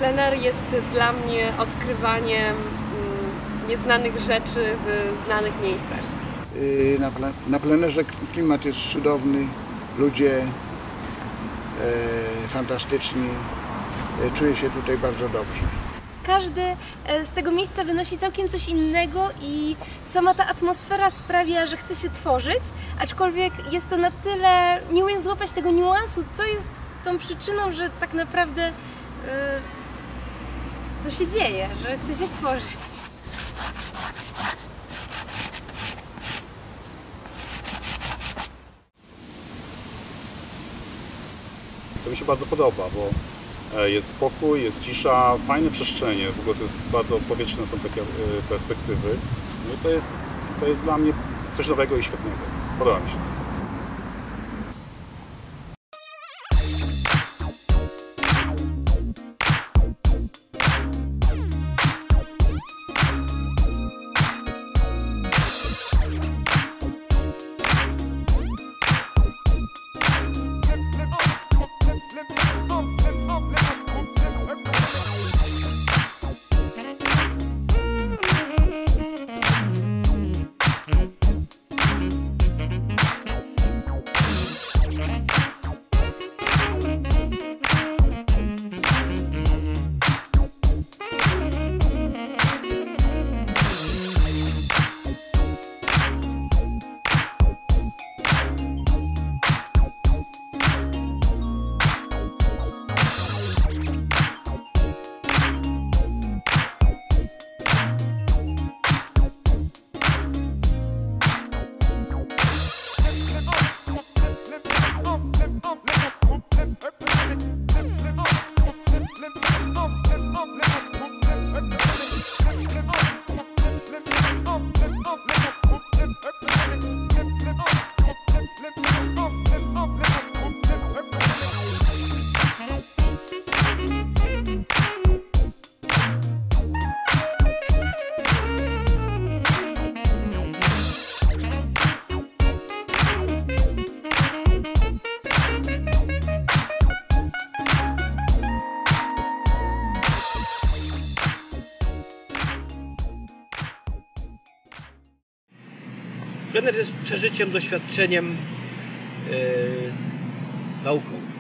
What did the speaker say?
Plener jest dla mnie odkrywaniem nieznanych rzeczy w znanych miejscach. Na plenerze klimat jest cudowny, ludzie fantastyczni, czuję się tutaj bardzo dobrze. Każdy z tego miejsca wynosi całkiem coś innego i sama ta atmosfera sprawia, że chce się tworzyć, aczkolwiek jest to na tyle, nie umiem złapać tego niuansu, co jest tą przyczyną, że tak naprawdę to się dzieje, że chce się tworzyć. To mi się bardzo podoba, bo jest spokój, jest cisza, fajne przestrzenie, w ogóle to jest bardzo powietrzne są takie perspektywy. No i to jest dla mnie coś nowego i świetnego. Podoba mi się. Plener jest przeżyciem, doświadczeniem, nauką.